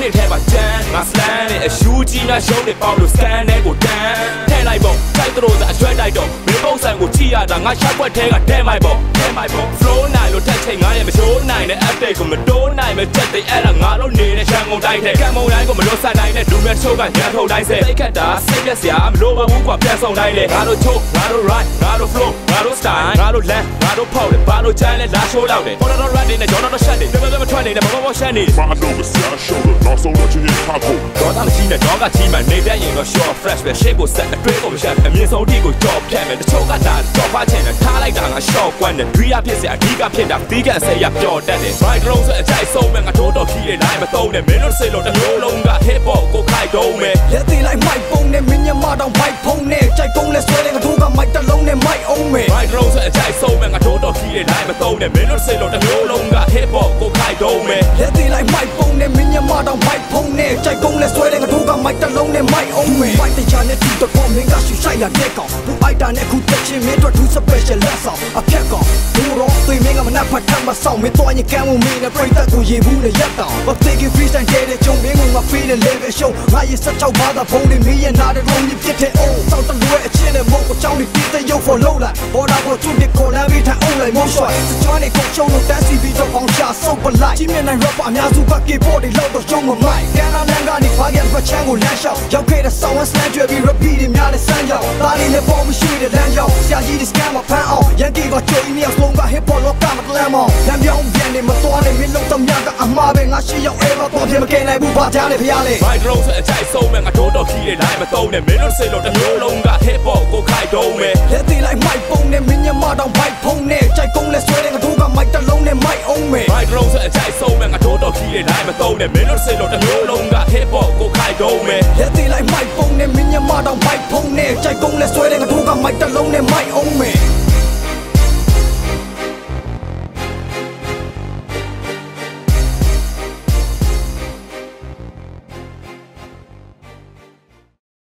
နေထဲမှာကြမ်းငါစလန်နဲ့အရှူးကြီးနဲ့ရုံးနေပေါက်လို့စကန်နဲ့ကိုတန်းထဲလိုက်ပေါ့တိုက်တို့သာအရွက်တိုက်တော့မင်းပုံစံကိုကြည့်ရတာငါရှောက်ွက်ထဲကထဲမိုက်ပေါ့ flow နိုင်လို့တက်ချိန်ငါရဲ့မချိုးနိုင်တဲ့ update ကိုမတိုးနိုင်မဲ့ချက်တွေအဲ့ဒါငါတို့နေတဲ့ရန်ကုန်တိုင်းထဲကံမုံတိုင်းကိုမလို့ဆိုင်နိုင်တဲ့လူမဲ့ချိုးကရန်ထုတ်တိုင်းစေစိတ်ခတ်တာစိတ်ပြက်စရာမလိုပါဘူးကွာပြန်ဆောင်တိုင်းလေငါတို့ချိုးငါတို့ ride ငါတို့ flow ငါတို့ style ငါတို့ land ငါတို့ဖောက်တယ်ဘာလို့ချိုင်းလဲလာရှိုးလောက်တယ်ပေါ်တော့ ride နေကြောတော့ shut နေပြပြထွက်နေတယ်ဘောရှက်နေမာတော့မစရာရှိုးလို့နောက်ဆုံးတော့ချင်းချင်းထားဖို့တော့တာမရှိနဲ့တော့ကချီမှနေပြန်ရင်တော့ short fresh ပဲ shape ကိုဆက်အတွေးကိုမရှက်အမြင့်ဆုံးထိကို top ဖြတ်မယ်တချို့ကတာတော့ဖားချင်တယ်ထားလိုက်တာငါ short ကွန်းတယ် dream ဖြစ်စရာအဓိကဖြစ်တာဒီကန်ဆယ်ရပျော်တတ်တယ် right drone ဆိုအကြိုက်ဆုံးပဲငါတို့တော့ခီးရတိုင်းမသုံးနဲ့မင်းတို့စေလို့တစ်မျိုးလုံးက hip hop ကိုခိုက်တုံးမယ်လက်သေးလိုက် mic ပုံနဲ့မင်းညမတော့ mic ဖုံးနဲ့ကြိုက်ကုန်းလဲဆွဲတယ်ငါတို့က mic တစ်လုံးနဲ့ mic အောင်မယ် right drone ဆိုအကြိုက်ဆုံးပဲငါတို့တော့ခီးရတိုင်းမသုံးနဲ့မင်းတို့စေလို့တစ်မျိုးလုံးက hip hop ကိုခိုက်တုံးမယ်လက်သေးလိုက် mic ပုံနဲ့မင်းညမတော့ mic ဖုံးနဲ့ကြိုက်ကုန်းလဲဆွဲတယ်ငါတို့က mic တစ်လုံးနဲ့ mic အောင်မယ် mic တရားနဲ့တူတော့မင်းကရှူဆိုင်လာတဲ့ကောင်ဘူးအိုက်တာနဲ့ခုတက်ချင်းမင်းတို့ too special လက်ဆောင်အဖြတ်ကောင်ဘူးတော့သွေးမင်းကမနှက်ဖတ်ထမ်းမဆောင်မင်းတော့ရင်ကမ်းဝင်မင်းနဲ့ပြိတ္တကိုရေဘူးနဲ့ရက်တောင်ဘာသိက freestyle တဲ့ကြုံမင်းကငါ feel တဲ့ level show ငါရဲ့16ဘာသာဖုန်းနဲ့မင်းရဲ့နားတဲ့လုံးကြီးပြစ်တဲ့အိုးစောက်တလွဲအချင်းနဲ့မုတ်ကိုကြောင်းနေပြစ်တဲ့ရုပ် follow လိုက်ဘော်ဒါကိုသူ့ဒီကိုလာပြီးထိုင်အောင်လိုက်မော့ဆွဲစချွန်းနေကိုချုံလို့တန်းစီပြီးတော့အောင်ချဆုပ်ပလိုက်ကြီးမြနိုင် rapper အများစုက keyboard တွေလောက်တော့ရှုံးမမိုက်ကန်နာလန်ကနေဖားရပတ်ချမ်းကိုလမ်းလျှောက်ရောက်ခဲ့တဲ့ sound and slang ကျွဲပြီး repeat တွေများတဲ့စမ်းရောက်ဒါလေးနဲ့ပေါ်မရှိတဲ့လမ်းရောက်ဆရာကြီးဒီ scam မှာဖမ်းအောင်ရန်ကီကကြိုးနေအောင်လုံးက hip hop လောကမှာလမ်းမောင်းလမ်းပြောင်းပြန်နေမတော်နဲ့မင်းလုံးတော့များကအမှားပဲငါရှိရောက် ever ပေါ်ပြမကဲနိုင်ဘူးဘာကြားလဲဖျားလေ right drone ဆိုအကြိုက်ဆုံးပဲငါတို့တော့ခီးရတိုင်းမသုံးနဲ့မင်းတို့စေလို့တစ်မျိုးလုံးက hip hop ကိုခိုက်တုံးမယ်လက်သေးလိုက် mic ပုံနဲ့မင်းညမတော့ mic ဖုံးနဲ့ကြိုက်ကုန်းလဲဆွဲတယ်ငါတို့က mic တစ်လုံးနဲ့ mic အောင်မယ် right drone ဆိုအကြိုက်ဆုံးပဲငါတို့တော့ခီးရတိုင်းမသုံးနဲ့မင်းတို့စေလို့တစ်မျိုးလုံးက hip hop ကိုခိုက်တုံးမယ်လက်သေးလိုက် mic ပုံနဲ့မင်းညမတော့ mic ဖုံးနဲ့ကြိုက်ကုန်းလဲဆွဲတယ်ငါတို့က mic တစ်လုံးနဲ့ mic အောင်မယ်